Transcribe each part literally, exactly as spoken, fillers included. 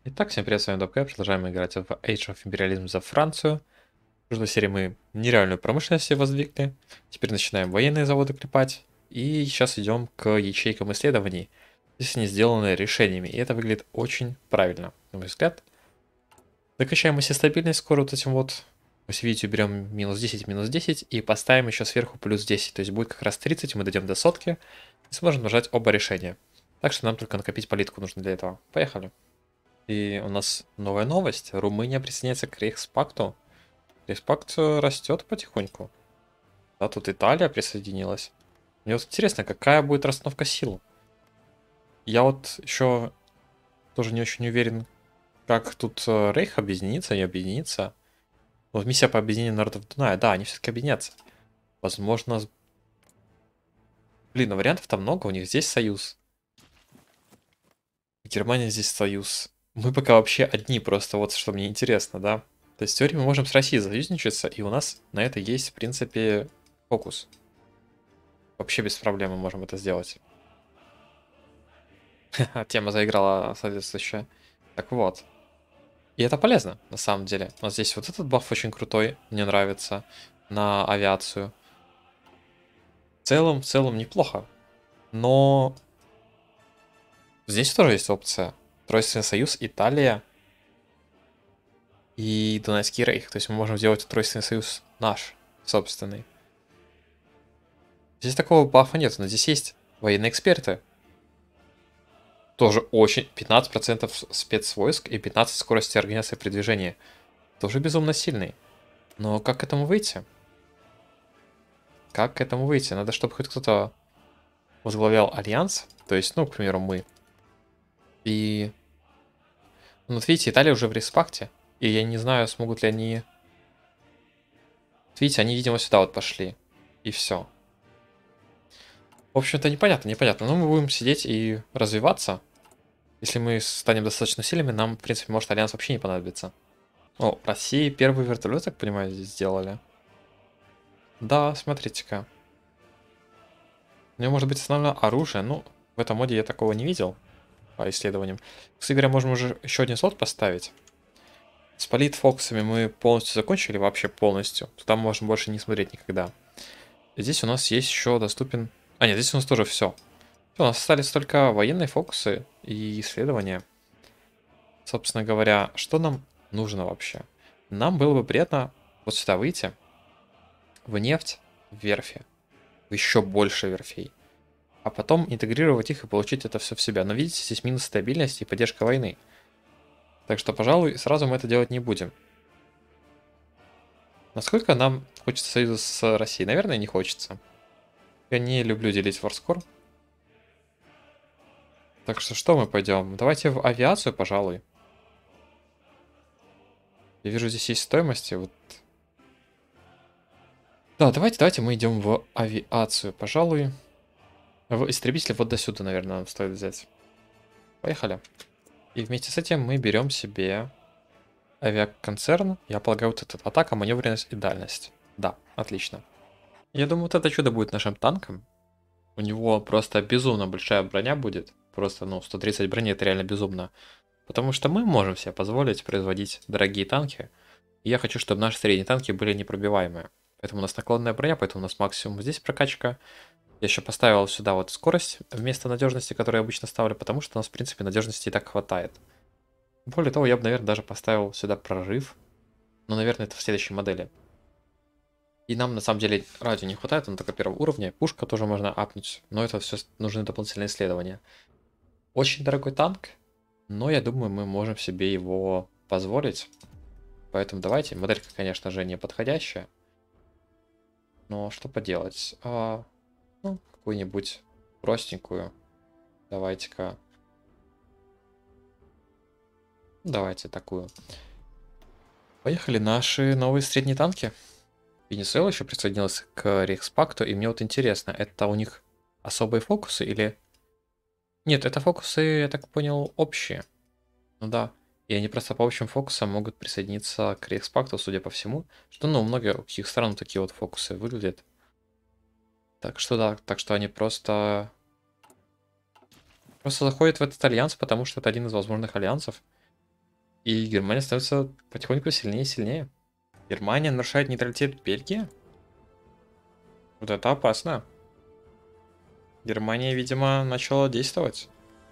Итак, всем привет, с вами ДОПК, продолжаем играть в Age of Imperialism за Францию. В прошлой серии мы нереальную промышленность себе воздвигли, теперь начинаем военные заводы клепать, и сейчас идем к ячейкам исследований. Здесь они сделаны решениями, и это выглядит очень правильно, на мой взгляд. Докачаем мы себе стабильность скоро вот этим вот. Вы видите, уберем минус десять, минус десять, и поставим еще сверху плюс десять, то есть будет как раз тридцать, мы дойдем до сотки, и сможем нажать оба решения. Так что нам только накопить политику нужно для этого. Поехали. И у нас новая новость. Румыния присоединяется к Рейхспакту. Рейхспакт растет потихоньку. Да, тут Италия присоединилась. Мне вот интересно, какая будет расстановка сил. Я вот еще тоже не очень уверен, как тут э, Рейх объединится, не объединится. Вот миссия по объединению народов Дуная. Да, они все-таки объединятся. Возможно... с- Блин, ну вариантов там много. У них здесь союз. Германия здесь союз. Мы пока вообще одни, просто вот что мне интересно, да? То есть в теории мы можем с Россией союзничаться, и у нас на это есть, в принципе, фокус. Вообще без проблем мы можем это сделать. Тема заиграла соответствующая. Так вот. И это полезно, на самом деле. У нас здесь вот этот баф очень крутой, мне нравится, на авиацию. В целом, в целом неплохо. Но здесь тоже есть опция. Тройственный союз, Италия и Дунайский рейх. То есть мы можем сделать Тройственный союз наш, собственный. Здесь такого бафа нет, но здесь есть военные эксперты. Тоже очень... пятнадцать процентов спецвойск и пятнадцать скорости организации передвижения. Тоже безумно сильный. Но как к этому выйти? Как к этому выйти? Надо, чтобы хоть кто-то возглавлял альянс. То есть, ну, к примеру, мы. И... Ну, вот видите, Италия уже в респакте. И я не знаю, смогут ли они... Видите, они, видимо, сюда вот пошли. И все. В общем-то, непонятно, непонятно. Но мы будем сидеть и развиваться. Если мы станем достаточно сильными, нам, в принципе, может альянс вообще не понадобится. О, России первый вертолет, так понимаю, здесь сделали. Да, смотрите-ка. У него может быть основное оружие. Ну, в этом моде я такого не видел. По исследованиям. Кстати говоря, можем уже еще один слот поставить. С политфокусами мы полностью закончили, вообще полностью. Туда можем больше не смотреть никогда. Здесь у нас есть еще доступен... А, нет, здесь у нас тоже все. У нас остались только военные фокусы и исследования. Собственно говоря, что нам нужно вообще? Нам было бы приятно вот сюда выйти. В нефть, в верфи. В еще больше верфей. А потом интегрировать их и получить это все в себя. Но видите, здесь минус стабильности и поддержка войны. Так что, пожалуй, сразу мы это делать не будем. Насколько нам хочется союза с Россией? Наверное, не хочется. Я не люблю делить варскор. Так что что мы пойдем? Давайте в авиацию, пожалуй. Я вижу, здесь есть стоимости. Вот. Да, давайте, давайте мы идем в авиацию, пожалуй. В истребитель вот до сюда, наверное, нам стоит взять. Поехали. И вместе с этим мы берем себе авиаконцерн. Я полагаю, вот этот атака, маневренность и дальность. Да, отлично. Я думаю, вот это чудо будет нашим танком. У него просто безумно большая броня будет. Просто, ну, сто тридцать брони это реально безумно. Потому что мы можем себе позволить производить дорогие танки. И я хочу, чтобы наши средние танки были непробиваемые. Поэтому у нас наклонная броня, поэтому у нас максимум здесь прокачка. Я еще поставил сюда вот скорость вместо надежности, которую я обычно ставлю, потому что у нас, в принципе, надежности и так хватает. Более того, я бы, наверное, даже поставил сюда прорыв. Но, наверное, это в следующей модели. И нам, на самом деле, радио не хватает, он только первого уровня. Пушка тоже можно апнуть, но это все нужны дополнительные исследования. Очень дорогой танк, но я думаю, мы можем себе его позволить. Поэтому давайте. Моделька, конечно же, не подходящая. Но что поделать? А, ну, какую-нибудь простенькую. Давайте-ка. Давайте такую. Поехали наши новые средние танки. Венесуэла еще присоединилась к Рейхспакту, и мне вот интересно, это у них особые фокусы или... Нет, это фокусы, я так понял, общие. Ну да. И они просто по общим фокусам могут присоединиться к Рейхспакту, судя по всему. Что, ну, у многих стран такие вот фокусы выглядят. Так что да, так что они просто... Просто заходят в этот альянс, потому что это один из возможных альянсов. И Германия становится потихоньку сильнее и сильнее. Германия нарушает нейтралитет Бельгии? Вот это опасно. Германия, видимо, начала действовать.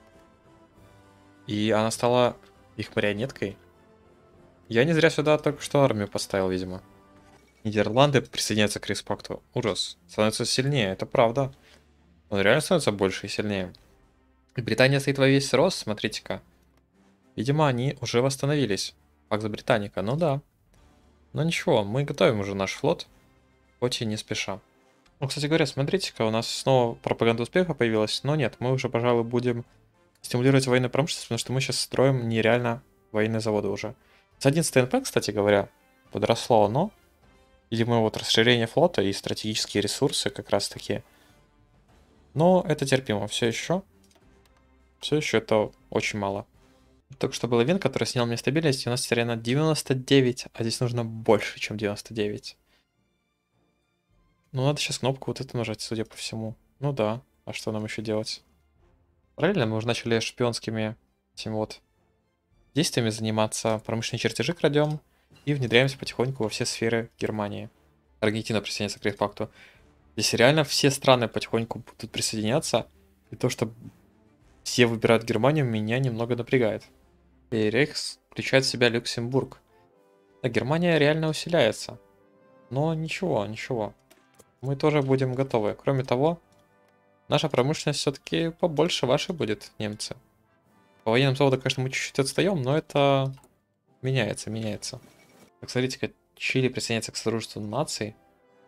И она стала их марионеткой. Я не зря сюда только что армию поставил, видимо. Нидерланды присоединяются к Рейхспакту. Ужас. Становится сильнее, это правда. Он реально становится больше и сильнее. И Британия стоит во весь рост, смотрите-ка. Видимо, они уже восстановились. Пакт за Британика, ну да. Но ничего, мы готовим уже наш флот, хоть и не спеша. Ну, кстати говоря, смотрите-ка, у нас снова пропаганда успеха появилась. Но нет, мы уже, пожалуй, будем стимулировать военную промышленность, потому что мы сейчас строим нереально военные заводы уже. С одиннадцать эн пэ, кстати говоря, подросло оно. Видимо, вот расширение флота и стратегические ресурсы как раз таки. Но это терпимо все еще. Все еще это очень мало. Только что был ивент, который снял мне стабильность, и у нас теперь на девяносто девять, а здесь нужно больше, чем девяносто девять. Ну, надо сейчас кнопку вот эту нажать, судя по всему. Ну да, а что нам еще делать? Параллельно мы уже начали шпионскими этими вот действиями заниматься. Промышленные чертежи крадем и внедряемся потихоньку во все сферы Германии. Аргентина присоединяется к Рейхспакту. Здесь реально все страны потихоньку будут присоединяться. И то, что все выбирают Германию, меня немного напрягает. И Рейхс включает в себя Люксембург. Да, Германия реально усиляется. Но ничего, ничего. Мы тоже будем готовы. Кроме того, наша промышленность все-таки побольше вашей будет, немцы. По военным заводам, конечно, мы чуть-чуть отстаем, но это меняется, меняется. Так, смотрите-ка, Чили присоединяется к Содружеству наций.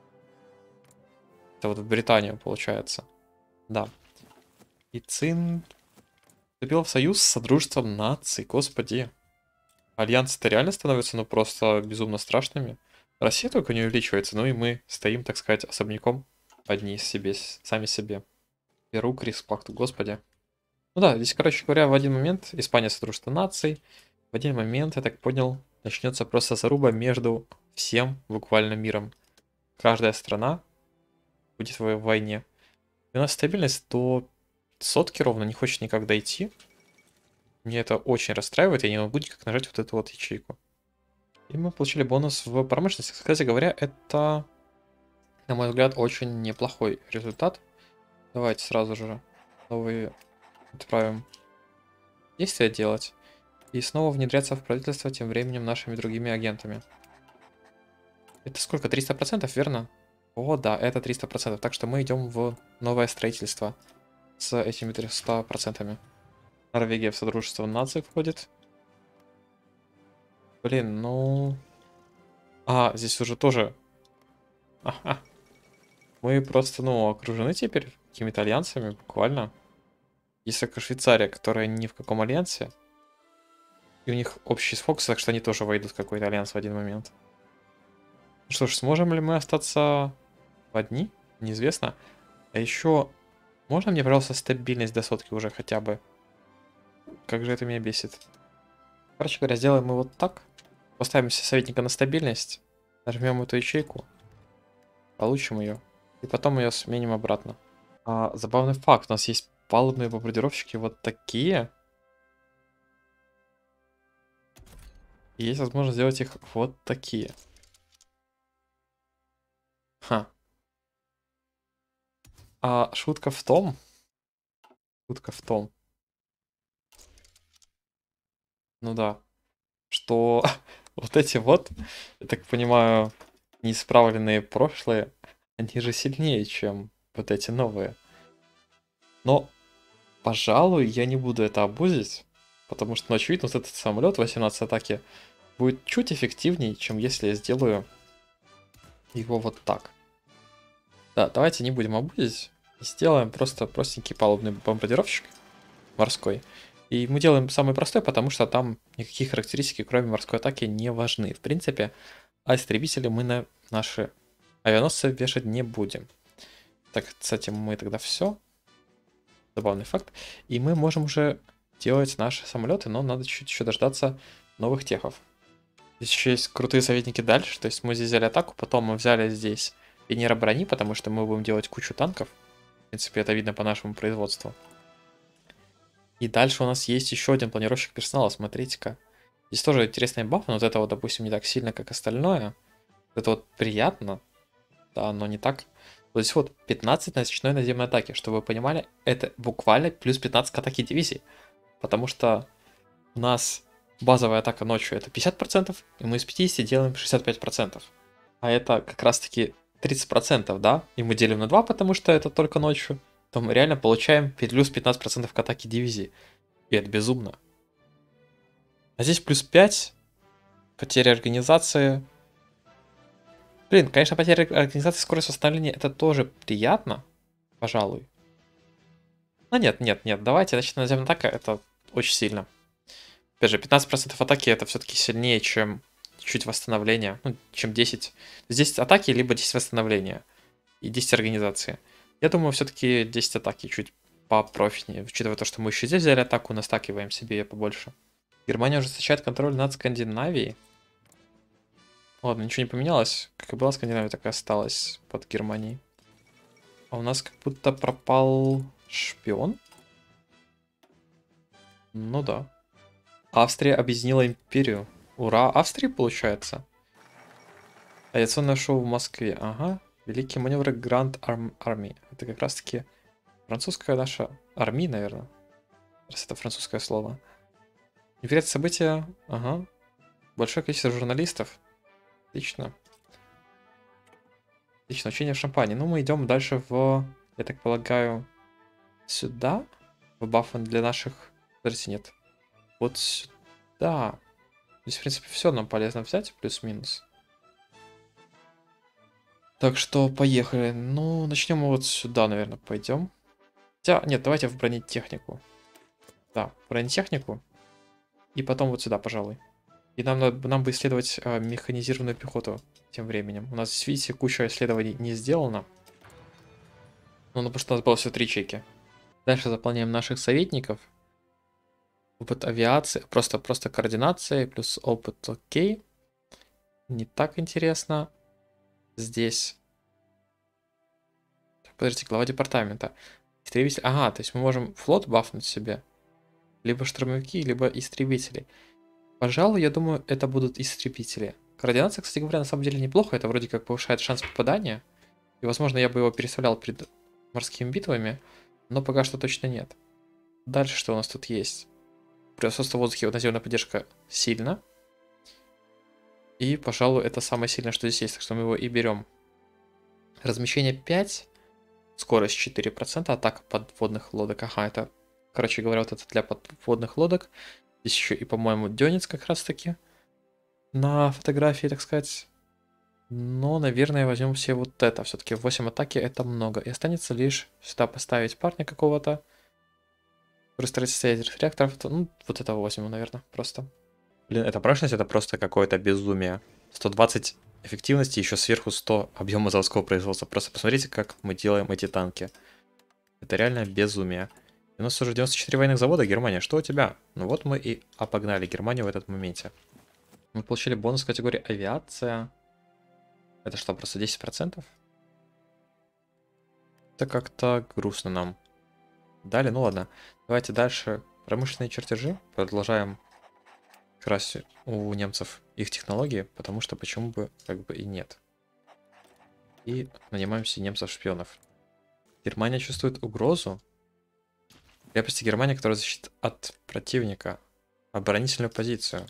Это вот в Британию, получается. Да. И Цин вступил в союз с Содружеством наций, господи. Альянсы-то реально становятся, ну, просто безумно страшными. Россия только не увеличивается, ну и мы стоим, так сказать, особняком одни себе, сами себе. Перу, Крис, Пакту, господи. Ну да, здесь, короче говоря, в один момент Испания Содружество наций, в один момент, я так понял, начнется просто заруба между всем буквально миром. Каждая страна будет в войне. И у нас стабильность до сотки ровно не хочет никак дойти. Мне это очень расстраивает, я не могу никак нажать вот эту вот ячейку. И мы получили бонус в промышленности. Кстати говоря, это, на мой взгляд, очень неплохой результат. Давайте сразу же новые отправим действия делать. И снова внедряться в правительство тем временем нашими другими агентами. Это сколько? триста процентов, верно? О, да, это триста процентов. Так что мы идем в новое строительство с этими тремястами процентами. Норвегия в Содружество наций входит. Блин, ну... А, здесь уже тоже... Ага. Мы просто, ну, окружены теперь какими-то альянсами, буквально. Есть только Швейцария, которая ни в каком альянсе. И у них общий фокус, так что они тоже войдут в какой-то альянс в один момент. Ну что ж, сможем ли мы остаться одни? Неизвестно. А еще... Можно мне, пожалуйста, стабильность до сотки уже хотя бы? Как же это меня бесит. Короче говоря, сделаем мы вот так. Поставим советника на стабильность. Нажмем эту ячейку. Получим ее. И потом ее сменим обратно. А, забавный факт. У нас есть палубные бомбардировщики вот такие. И есть возможность сделать их вот такие. Ха. А шутка в том... Шутка в том... Ну да. Что вот эти вот, я так понимаю, неисправленные прошлые, они же сильнее, чем вот эти новые. Но, пожалуй, я не буду это абузить, потому что, ну, очевидно, вот этот самолет восемнадцать атаки будет чуть эффективнее, чем если я сделаю его вот так. Да, давайте не будем абузить, сделаем просто простенький палубный бомбардировщик морской. И мы делаем самый простой, потому что там никакие характеристики, кроме морской атаки, не важны. В принципе, а истребители мы на наши авианосцы вешать не будем. Так, с этим мы тогда все. Забавный факт. И мы можем уже делать наши самолеты, но надо чуть-чуть еще дождаться новых техов. Здесь еще есть крутые советники дальше. То есть мы здесь взяли атаку, потом мы взяли здесь Венера брони, потому что мы будем делать кучу танков. В принципе, это видно по нашему производству. И дальше у нас есть еще один планировщик персонала, смотрите-ка. Здесь тоже интересный баф, но вот это вот, допустим, не так сильно, как остальное. Это вот приятно, да, но не так. Вот здесь вот пятнадцать на ночной наземной атаки, чтобы вы понимали, это буквально плюс пятнадцать к атаке дивизии. Потому что у нас базовая атака ночью это пятьдесят процентов, и мы из пятидесяти делаем шестьдесят пять процентов. А это как раз таки тридцать процентов, да? И мы делим на два, потому что это только ночью. То мы реально получаем плюс пятнадцать процентов к атаке дивизии. И это безумно. А здесь плюс пять. Потеря организации. Блин, конечно, потеря организации, скорость восстановления это тоже приятно. Пожалуй. Но нет, нет, нет. Давайте начнем наземная атака. Это очень сильно. Опять же, пятнадцать процентов атаки это все-таки сильнее, чем чуть восстановления. Ну, чем десять. десять атаки, либо десять восстановления. И десять организации. Я думаю, все-таки десять атаки чуть попрофитнее. Учитывая то, что мы еще здесь взяли атаку, настакиваем себе ее побольше. Германия уже встречает контроль над Скандинавией. Ладно, ничего не поменялось. Как и была Скандинавия, так и осталась под Германией. А у нас как будто пропал шпион. Ну да. Австрия объединила империю. Ура, Австрии получается. Авиационное шоу в Москве. Ага. Великие маневры Гранд Арми. Это как раз таки французская наша армия, наверное. Раз это французское слово. Невероятные события. Ага. Большое количество журналистов. Отлично. Отлично. Учение в шампане. Ну, мы идем дальше в, я так полагаю, сюда. В баффы для наших... Подождите, нет. Вот сюда. Здесь, в принципе, все нам полезно взять, плюс-минус. Так что, поехали. Ну, начнем мы вот сюда, наверное, пойдем. Хотя, нет, давайте в бронетехнику. Да, в бронетехнику. И потом вот сюда, пожалуй. И нам, надо, нам бы исследовать а, механизированную пехоту тем временем. У нас здесь, видите, куча исследований не сделано. Ну, потому что у нас было все три ячейки. Дальше заполняем наших советников. Опыт авиации, просто, просто координация, плюс опыт окей. Не так интересно. Здесь. Подождите, глава департамента. Истребитель. Ага, то есть мы можем флот бафнуть себе. Либо штурмовики, либо истребители. Пожалуй, я думаю, это будут истребители. Координация, кстати говоря, на самом деле неплохо. Это вроде как повышает шанс попадания. И, возможно, я бы его переставлял перед морскими битвами. Но пока что точно нет. Дальше что у нас тут есть? Превосходство в воздухе, вот наземная поддержка сильно. И, пожалуй, это самое сильное, что здесь есть. Так что мы его и берем. Размещение пять. Скорость четыре процента. Атака подводных лодок. Ага, это, короче говоря, вот это для подводных лодок. Здесь еще и, по-моему, Дёнец как раз таки. На фотографии, так сказать. Но, наверное, возьмем все вот это. Все-таки восемь атаки это много. И останется лишь сюда поставить парня какого-то. Строительство реакторов. Ну, вот этого возьмем, наверное, просто. Блин, эта прочность это просто какое-то безумие. сто двадцать эффективности, еще сверху сто объема заводского производства. Просто посмотрите, как мы делаем эти танки. Это реально безумие. У нас уже девяносто четыре военных завода, Германия. Что у тебя? Ну вот мы и опогнали Германию в этот моменте. Мы получили бонус категории авиация. Это что, просто десять процентов? Это как-то грустно нам. Далее, ну ладно. Давайте дальше. Промышленные чертежи. Продолжаем красть у немцев их технологии, потому что почему бы как бы и нет. И нанимаем себе немцев-шпионов. Германия чувствует угрозу. Крепости Германии, которая защитит от противника. Оборонительную позицию.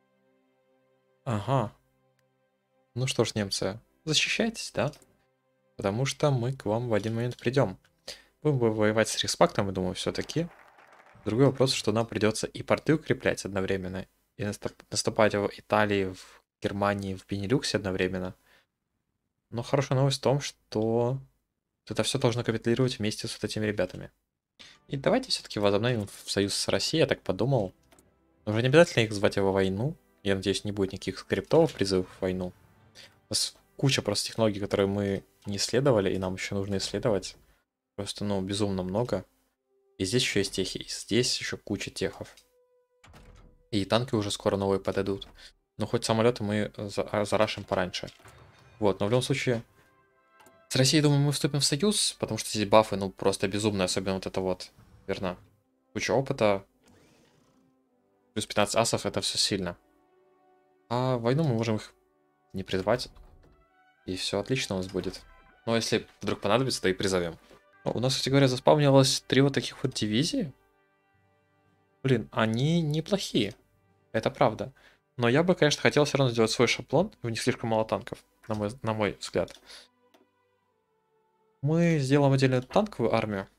Ага. Ну что ж, немцы, защищайтесь, да? Потому что мы к вам в один момент придем. Будем бы воевать с Рейхспактом, я думаю, все-таки. Другой вопрос, что нам придется и порты укреплять одновременно, и наступать в Италии, в Германии, в Бенилюксе одновременно. Но хорошая новость в том, что это все должно капитулировать вместе с вот этими ребятами. И давайте все-таки возобновим союз с Россией, я так подумал. Уже не обязательно их звать во войну. Я надеюсь, не будет никаких скриптовых призывов в войну. У нас куча просто технологий, которые мы не исследовали, и нам еще нужно исследовать. Просто, ну, безумно много. И здесь еще есть техи, и здесь еще куча техов. И танки уже скоро новые подойдут. Но хоть самолеты мы за зарашим пораньше. Вот, но в любом случае... С Россией, думаю, мы вступим в союз, потому что здесь бафы, ну, просто безумные, особенно вот это вот. Верно. Куча опыта. Плюс пятнадцать асов, это все сильно. А войну мы можем их не призвать. И все отлично у нас будет. Но если вдруг понадобится, то и призовем. У нас, кстати говоря, заспавнилось три вот таких вот дивизии. Блин, они неплохие. Это правда. Но я бы, конечно, хотел все равно сделать свой шаблон. У них слишком мало танков, на мой, на мой взгляд. Мы сделаем отдельную танковую армию.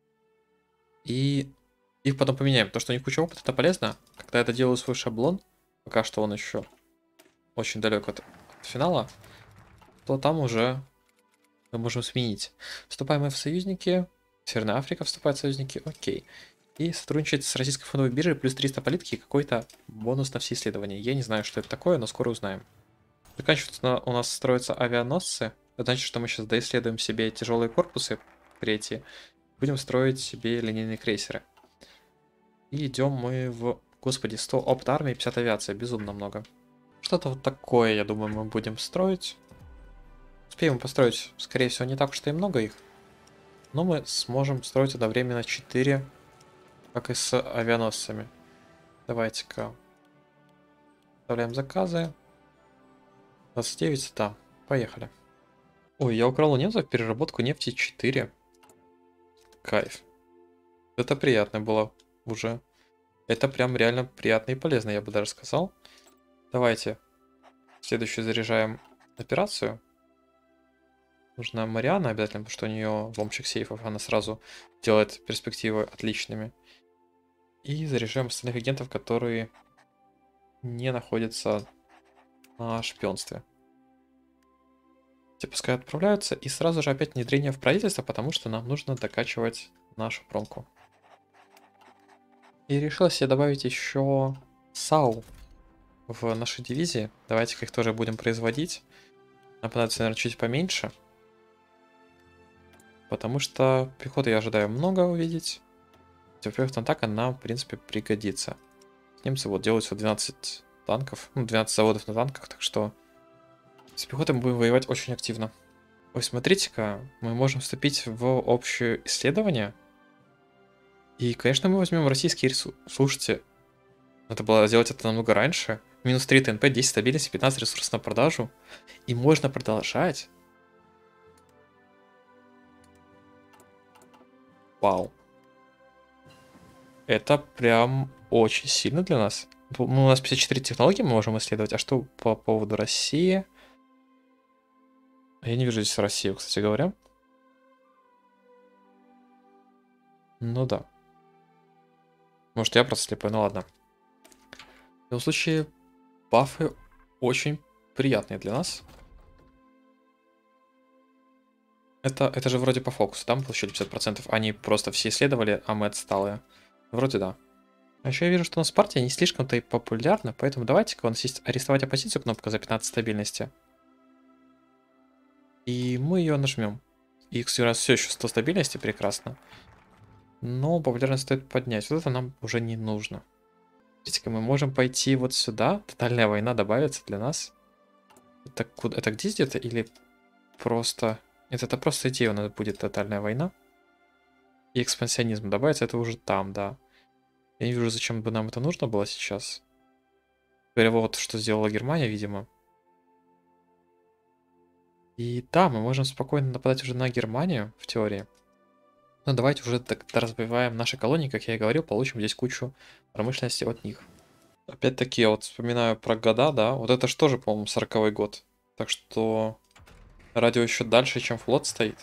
И их потом поменяем. То, что у них куча опыта, это полезно. Когда я доделаю свой шаблон, пока что он еще очень далек от, от финала, то там уже мы можем сменить. Вступаем мы в союзники. Северная Африка вступает в союзники. Окей. И сотрудничать с российской фондовой биржей плюс триста политики и какой-то бонус на все исследования. Я не знаю, что это такое, но скоро узнаем. Заканчиваются у нас строятся авианосцы. Это значит, что мы сейчас доисследуем себе тяжелые корпусы третьи. Будем строить себе линейные крейсеры. И идем мы в... Господи, сто опыт армии, пятьдесят авиация. Безумно много. Что-то вот такое, я думаю, мы будем строить. Успеем построить, скорее всего, не так уж и много их. Но мы сможем строить одновременно четыре, как и с авианосцами. Давайте-ка вставляем заказы. двадцать девять, да, поехали. Ой, я украл у немцев переработку нефти четыре. Кайф. Это приятно было уже. Это прям реально приятно и полезно, я бы даже сказал. Давайте следующую заряжаем операцию. Нужна Мариана обязательно, потому что у нее ломщик сейфов, она сразу делает перспективы отличными. И заряжаем остальных агентов, которые не находятся на шпионстве. Те пускай отправляются, и сразу же опять внедрение в правительство, потому что нам нужно докачивать нашу промку. И решил себе добавить еще САУ в нашей дивизии. Давайте-ка их тоже будем производить. Нам понадобится, наверное, чуть поменьше. Потому что пехоты я ожидаю много увидеть. Во-первых, атака нам, в принципе, пригодится. Немцы вот делают всего двенадцать танков. Ну, двенадцать заводов на танках, так что с пехотой мы будем воевать очень активно. Ой, смотрите-ка, мы можем вступить в общее исследование. И, конечно, мы возьмем российские ресурсы. Слушайте, надо было сделать это намного раньше. Минус три ТНП, десять стабильности, пятнадцать ресурсов на продажу. И можно продолжать. Вау. Это прям очень сильно для нас. Ну, у нас пятьдесят четыре технологии мы можем исследовать. А что по поводу России? Я не вижу здесь Россию, кстати говоря. Ну да. Может, я просто слепой, ну ладно. В любом случае, бафы очень приятные для нас. Это, это же вроде по фокусу, да, мы получили пятьдесят процентов. Они просто все исследовали, а мы отсталые. Вроде да. А еще я вижу, что у нас партия не слишком-то и популярна, поэтому давайте-ка у нас есть арестовать оппозицию, кнопка за пятнадцать стабильности. И мы ее нажмем. И, кстати, у нас все еще сто стабильности, прекрасно. Но популярность стоит поднять. Вот это нам уже не нужно. Видите-ка, мы можем пойти вот сюда. Тотальная война добавится для нас. Это, куда, это где где-то или просто... Нет, это просто идея, у нас будет тотальная война. И экспансионизм добавится, это уже там, да. Я не вижу, зачем бы нам это нужно было сейчас. Говоря, вот что сделала Германия, видимо. И да, мы можем спокойно нападать уже на Германию, в теории. Но давайте уже развиваем наши колонии, как я и говорил, получим здесь кучу промышленности от них. Опять-таки, я вот вспоминаю про года, да, вот это же тоже, по-моему, сороковой год. Так что радио еще дальше, чем флот стоит.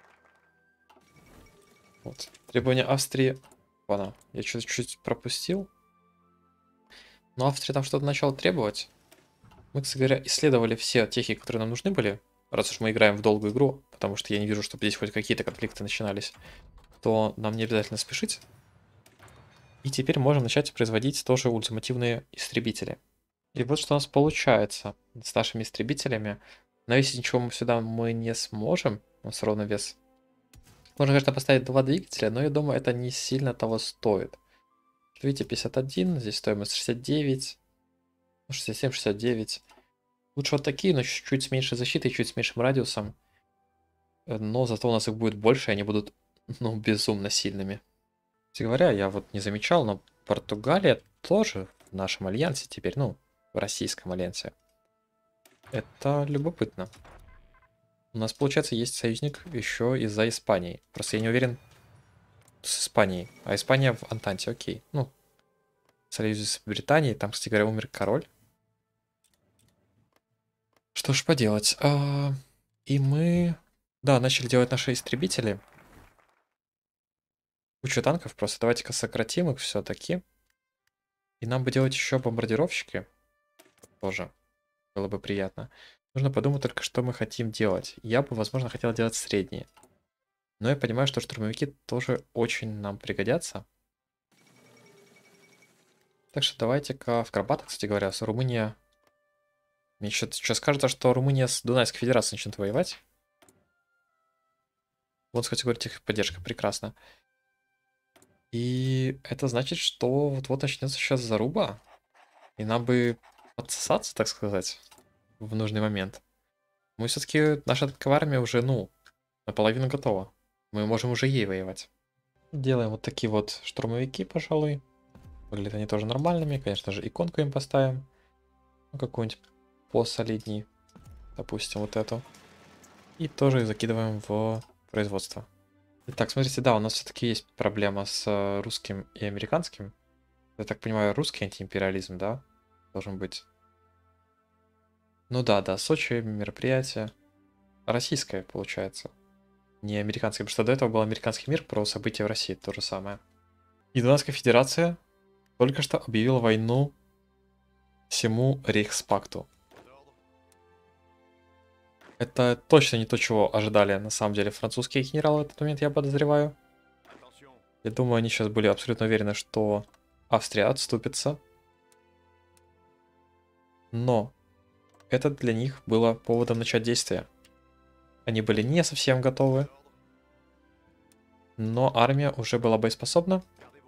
Вот. Требования Австрии. Ладно, я что-то чуть пропустил. Но Австрия там что-то начала требовать. Мы, кстати говоря, исследовали все техи, которые нам нужны были. Раз уж мы играем в долгую игру, потому что я не вижу, чтобы здесь хоть какие-то конфликты начинались, то нам не обязательно спешить. И теперь можем начать производить тоже ультимативные истребители. И вот что у нас получается с нашими истребителями. Навесить ничего мы сюда мы не сможем. У нас ровно вес. Можно, конечно, поставить два двигателя, но я думаю, это не сильно того стоит. Видите, пятьдесят один, здесь стоимость шестьдесят девять, шестьдесят семь, шестьдесят девять. Лучше вот такие, но чуть с меньшей защитой, чуть с меньшим радиусом. Но зато у нас их будет больше, и они будут, ну, безумно сильными. Кстати говоря, я вот не замечал, но Португалия тоже в нашем альянсе теперь, ну, в российском альянсе. Это любопытно. У нас, получается, есть союзник еще из-за Испании. Просто я не уверен с Испанией. А Испания в Антанте, окей. Ну, в союзе с Британией. Там, кстати говоря, умер король. Что ж поделать. А, и мы... Да, начали делать наши истребители. Кучу танков. Просто давайте-ка сократим их все-таки. И нам бы делать еще бомбардировщики. Тоже было бы приятно. Нужно подумать только, что мы хотим делать. Я бы, возможно, хотел делать средние. Но я понимаю, что штурмовики тоже очень нам пригодятся. Так что давайте-ка в Карпатах, кстати говоря, с Румыния... Мне еще сейчас кажется, что Румыния с Дунайской Федерацией начнет воевать. Вот, кстати говоря, техподдержка прекрасна. И это значит, что вот-вот начнется сейчас заруба. И нам бы подсосаться, так сказать, в нужный момент. Мы все-таки, наша танковая армия уже, ну, наполовину готова. Мы можем уже ей воевать. Делаем вот такие вот штурмовики, пожалуй. Выглядят они тоже нормальными. Конечно же, иконку им поставим. Ну, какую-нибудь посолидней. Допустим, вот эту. И тоже закидываем в производство. Итак, смотрите, да, у нас все-таки есть проблема с русским и американским. Я так понимаю, русский антиимпериализм, да? Должен быть. Ну да, да, Сочи мероприятие. Российское, получается. Не американское, потому что до этого был американский мир про события в России, то же самое. И Дунайская Федерация только что объявила войну всему Рейхспакту. Это точно не то, чего ожидали на самом деле французские генералы в этот момент, я подозреваю. Я думаю, они сейчас были абсолютно уверены, что Австрия отступится. Но это для них было поводом начать действия. Они были не совсем готовы. Но армия уже была боеспособна.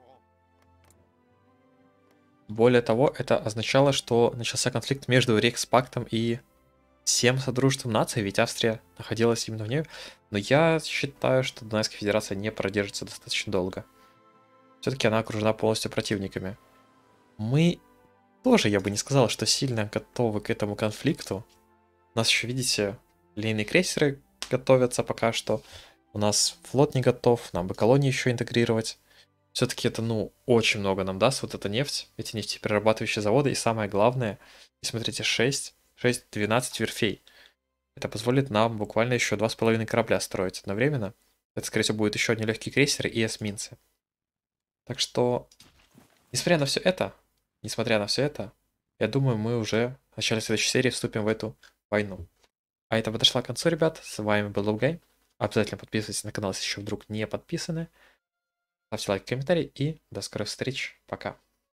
Более того, это означало, что начался конфликт между Рейхспактом и всем Содружеством наций, ведь Австрия находилась именно в ней. Но я считаю, что Дунайская Федерация не продержится достаточно долго. Все-таки она окружена полностью противниками. Мы тоже, я бы не сказал, что сильно готовы к этому конфликту. У нас еще, видите, линейные крейсеры готовятся пока что. У нас флот не готов, нам бы колонии еще интегрировать. Все-таки это, ну, очень много нам даст вот эта нефть, эти нефтеперерабатывающие заводы. И самое главное, и смотрите, шесть, шесть, двенадцать верфей. Это позволит нам буквально еще два с половиной корабля строить одновременно. Это, скорее всего, будет еще одни легкие крейсеры и эсминцы. Так что, несмотря на все это, несмотря на все это, я думаю, мы уже в начале следующей серии вступим в эту войну. А это подошла к концу, ребят. С вами был Лугай. Обязательно подписывайтесь на канал, если еще вдруг не подписаны. Ставьте лайк, комментарий и до скорых встреч. Пока.